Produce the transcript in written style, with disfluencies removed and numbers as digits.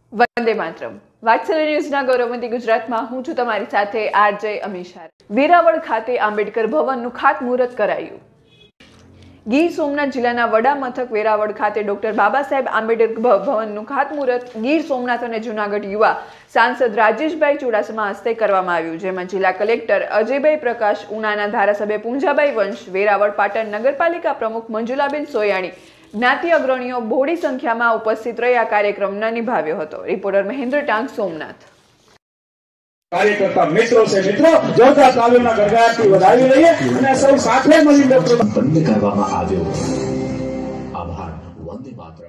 વંદે માતરમ. વાત્સલ્ય ન્યૂઝના ગૌરવવંતી ગુજરાતમાં હું છું તમારી સાથે આરજે અમીશા. વેરાવળ ખાતે આંબેડકર ભવનનું ખાતમુહૂર્ત કરાયું. ગીર સોમનાથ જિલ્લાના વડા મથક વેરાવળ ખાતે ડોક્ટર બાબા સાહેબ આંબેડકર ભવનનું ખાતમુહૂર્ત ગીર સોમનાથ અને જૂનાગઢ યુવા સાંસદ રાજેશભાઈ ચુડાસમા હસ્તે કરવામાં આવ્યું, જેમાં જિલ્લા કલેક્ટર અજયભાઈ પ્રકાશ, ઉનાના ધારાસભ્ય પૂંજાભાઈ વંશ, વેરાવળ પાટણ નગરપાલિકા પ્રમુખ મંજુલાબેન સોયાણી, જ્ઞાતિ અગ્રણીઓ બહોળી સંખ્યામાં ઉપસ્થિત રહી આ કાર્યક્રમને નિભાવ્યો હતો. રિપોર્ટર મહેન્દ્ર ટાંક, સોમનાથ. કાર્યકર્તા મિત્રો છે, મિત્રો જોરદાર તાલીઓના ગડગડાટથી વધાવી લઈએ અને સૌ સાથે મળીને બંધ કરવામાં આવ્યો. આભાર. વંદે માતરમ.